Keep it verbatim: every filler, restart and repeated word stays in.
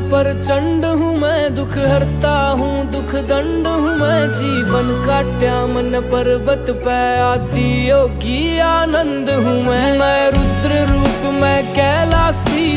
प्रचंड हूँ मैं, दुख हरता हूँ दुख दंड हूँ मैं। जीवन काट्या मन पर्वत पे, आदि योगी आनंद हूँ मैं। मैं रुद्र रूप मैं कैलासी,